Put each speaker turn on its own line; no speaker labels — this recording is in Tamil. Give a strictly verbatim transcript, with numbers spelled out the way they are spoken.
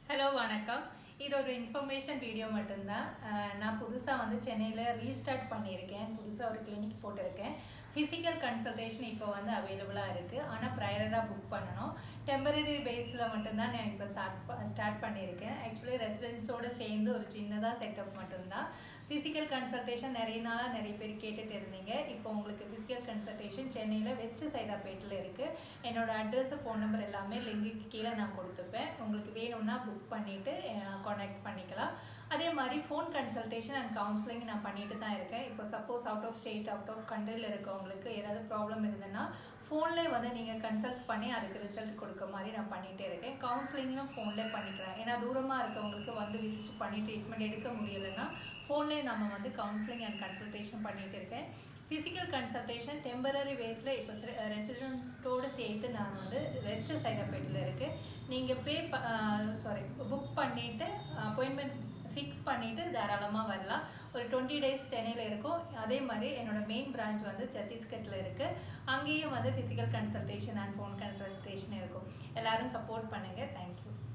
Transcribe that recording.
Hello, வணக்கம். இது ஒரு இன்ஃபர்மேஷன் வீடியோ மட்டும்தான். நான் புதுசாக வந்து சென்னையில் ரீஸ்டார்ட் பண்ணியிருக்கேன். புதுசாக ஒரு கிளினிக் போட்டிருக்கேன். ஃபிசிக்கல் கன்சல்டேஷன் இப்போ வந்து அவைலபிளாக இருக்குது. ஆனால் ப்ரையராக புக் பண்ணணும். டெம்பரரி பேஸில் மட்டும்தான் நான் இப்போ ஸ்டார்ட் ஸ்டார்ட் பண்ணியிருக்கேன். ஆக்சுவலி ரெசிடென்ஸோடு சேர்ந்து ஒரு சின்னதாக செட்டப் மட்டும்தான். ஃபிசிக்கல் கன்சல்டேஷன் நிறைய நாளாக நிறைய பேர் கேட்டுட்டு இருந்தீங்க. இப்போ உங்களுக்கு ஃபிசிக்கல் கன்சல்டேஷன் சென்னையில் வெஸ்ட் சைடாப்பேட்டில் இருக்குது. என்னோடய அட்ரஸ், ஃபோன் நம்பர் எல்லாமே லிங்குக்கு கீழே நான் கொடுத்துப்பேன். உங்களுக்கு வேணும்னா புக் பண்ணிவிட்டு கான்டாக்ட் பண்ணிக்கலாம். அதே மாதிரி ஃபோன் கன்சல்டேஷன் அண்ட் கவுன்சிலிங் நான் பண்ணிட்டு தான் இருக்கேன். இப்போ suppose out of state, out of கண்ட்ரியில் இருக்கவங்களுக்கு ஏதாவது ப்ராப்ளம் இருந்ததுன்னா ஃபோன்லேயே வந்து நீங்கள் கன்சல்ட் பண்ணி அதுக்கு ரிசல்ட் கொடுக்க மாதிரி நான் பண்ணிகிட்டே இருக்கேன். கவுன்சிலிங்கும் ஃபோன்லேயே பண்ணிக்கலாம். ஏன்னா தூரமாக இருக்கவங்களுக்கு வந்து விசிட் பண்ணி ட்ரீட்மெண்ட் எடுக்க முடியலைன்னா ஃபோன்லேயே நம்ம வந்து கவுன்சிலிங் அண்ட் கன்சல்டேஷன் பண்ணிகிட்டு இருக்கேன். ஃபிசிக்கல் கன்சல்டேஷன் டெம்பரரி வேஸில் இப்போ ரெசிடென்ட்டோடு சேர்த்து நான் வந்து வெஸ்ட் சைடாப்பேட்டில் இருக்குது. நீங்கள் பே ப சாரி புக் பண்ணிவிட்டு அப்பாயின்மெண்ட் ஃபிக்ஸ் பண்ணிவிட்டு தாராளமாக வரலாம். ஒரு டுவெண்ட்டி டேஸ் சென்னையில் இருக்கும். அதே மாதிரி என்னோடய மெயின் பிரான்ச் வந்து சத்தீஸ்கட்டில் இருக்குது. அங்கேயும் வந்து physical consultation and phone consultation இருக்கும். எல்லோரும் சப்போர்ட் பண்ணுங்கள். தேங்க்யூ.